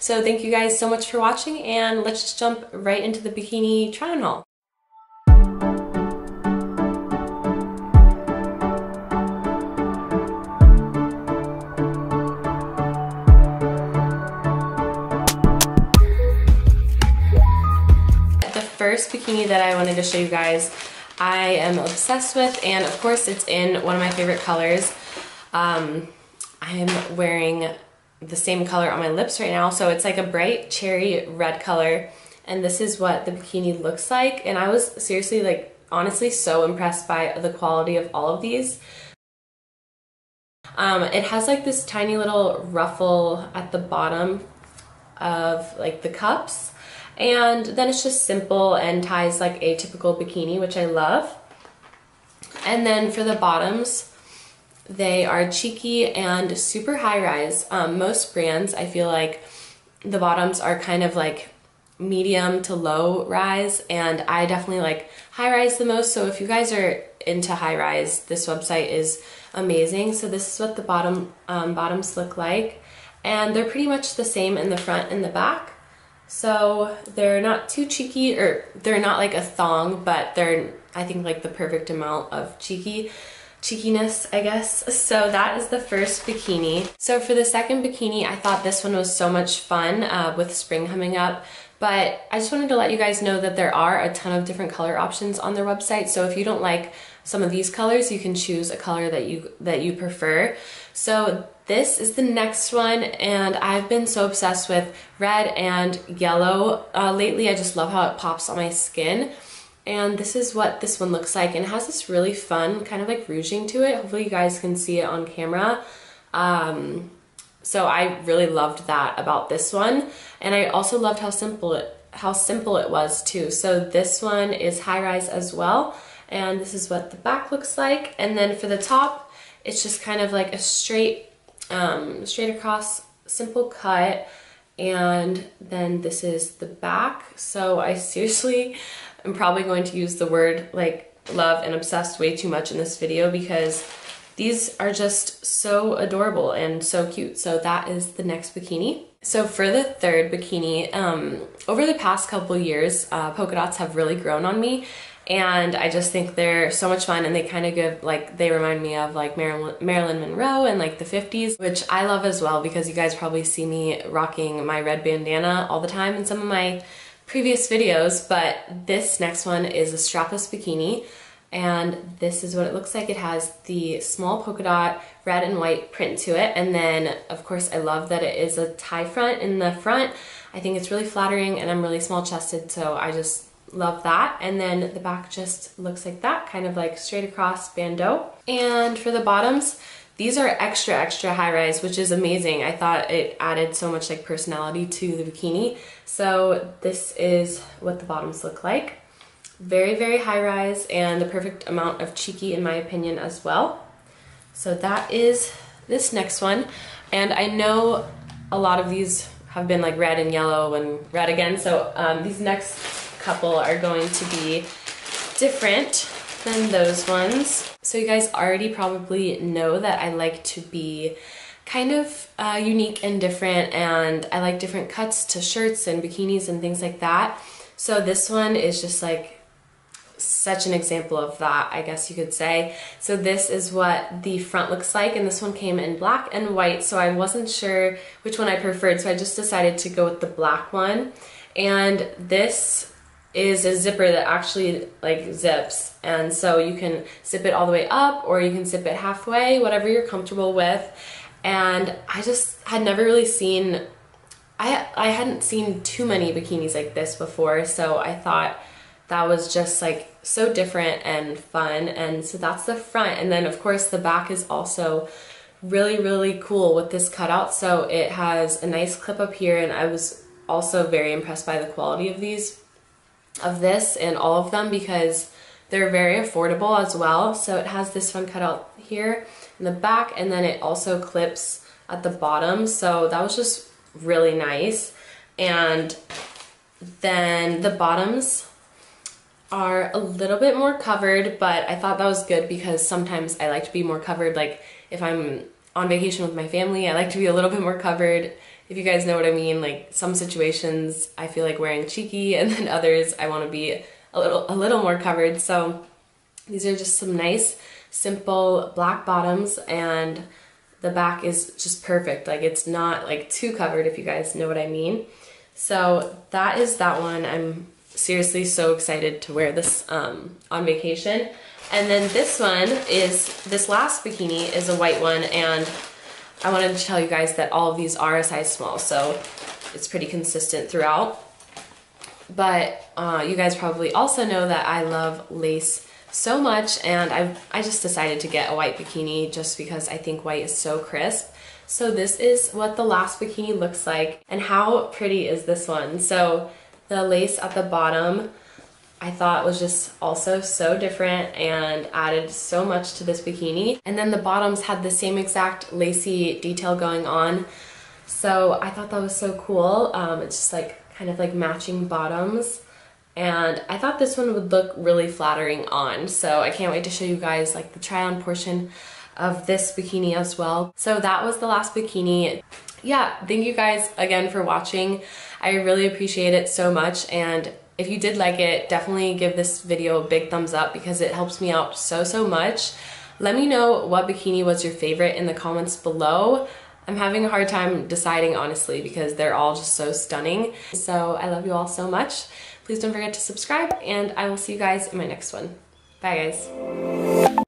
So thank you guys so much for watching, and let's just jump right into the bikini try-on haul. The first bikini that I wanted to show you guys, I am obsessed with, and of course it's in one of my favorite colors. I'm wearing the same color on my lips right now, so it's like a bright cherry red color, and this is what the bikini looks like. And I was seriously, like, honestly so impressed by the quality of all of these. It has like this tiny little ruffle at the bottom of like the cups, and then it's just simple and ties like a typical bikini, which I love. And then for the bottoms, they are cheeky and super high-rise. Most brands, I feel like the bottoms are kind of like medium to low rise, and I definitely like high-rise the most. So if you guys are into high-rise, this website is amazing. So this is what the bottoms look like, and they're pretty much the same in the front and the back. So they're not too cheeky, or they're not like a thong, but they're, I think, like the perfect amount of cheekiness, I guess. So that is the first bikini. So for the second bikini, I thought this one was so much fun with spring coming up, but I just wanted to let you guys know that there are a ton of different color options on their website. So if you don't like some of these colors, you can choose a color that you prefer. So this is the next one, and I've been so obsessed with red and yellow lately. I just love how it pops on my skin. And this is what this one looks like, and it has this really fun kind of like rouging to it. Hopefully you guys can see it on camera. So I really loved that about this one, and I also loved how simple it was too. So this one is high rise as well, and this is what the back looks like. And then for the top, it's just kind of like a straight across simple cut, and then this is the back. So I seriously, I'm probably going to use the word like love and obsessed way too much in this video, because these are just so adorable and so cute. So that is the next bikini. So for the third bikini, over the past couple years, polka dots have really grown on me, and I just think they're so much fun, and they kind of give, like, they remind me of like Marilyn Monroe and like the 50s, which I love as well, because you guys probably see me rocking my red bandana all the time in some of my previous videos. But this next one is a strapless bikini, and this is what it looks like. It has the small polka dot red and white print to it, and then of course I love that it is a tie front in the front. I think it's really flattering, and I'm really small chested, so I just love that. And then the back just looks like that, kind of like straight across bandeau. And for the bottoms, these are extra high rise, which is amazing. I thought it added so much like personality to the bikini. So this is what the bottoms look like. Very high rise, and the perfect amount of cheeky in my opinion as well. So that is this next one. And I know a lot of these have been like red and yellow and red again. So these next couple are going to be different than those ones. So you guys already probably know that I like to be kind of unique and different, and I like different cuts to shirts and bikinis and things like that. So this one is just like such an example of that, I guess you could say. So this is what the front looks like, and this one came in black and white, so I wasn't sure which one I preferred, so I just decided to go with the black one. And this is a zipper that actually like zips, and so you can zip it all the way up, or you can zip it halfway, whatever you're comfortable with. And I just had never really seen, I hadn't seen too many bikinis like this before, so I thought that was just like so different and fun. And so that's the front, and then of course the back is also really cool with this cutout. So it has a nice clip up here, and I was also very impressed by the quality of this and all of them, because they're very affordable as well. So it has this fun cutout here in the back, and then it also clips at the bottom, so that was just really nice. And then the bottoms are a little bit more covered, but I thought that was good, because sometimes I like to be more covered. Like if I'm on vacation with my family, I like to be a little bit more covered if you guys know what I mean. Like some situations I feel like wearing cheeky, and then others I want to be a little more covered. So these are just some nice, simple black bottoms, and the back is just perfect. Like it's not like too covered, if you guys know what I mean. So that is that one. I'm seriously so excited to wear this on vacation. And then this one is, this last bikini is a white one, and I wanted to tell you guys that all of these are a size small, so it's pretty consistent throughout. But you guys probably also know that I love lace so much, and I just decided to get a white bikini just because I think white is so crisp. So this is what the last bikini looks like, and how pretty is this one? So the lace at the bottom I thought was just also so different and added so much to this bikini. And then the bottoms had the same exact lacy detail going on. So I thought that was so cool. It's just like kind of like matching bottoms. And I thought this one would look really flattering on. So I can't wait to show you guys like the try on portion of this bikini as well. So that was the last bikini. Yeah, thank you guys again for watching. I really appreciate it so much, and if you did like it, definitely give this video a big thumbs up because it helps me out so much. Let me know what bikini was your favorite in the comments below. I'm having a hard time deciding, honestly, because they're all just so stunning. So I love you all so much. Please don't forget to subscribe, and I will see you guys in my next one. Bye guys.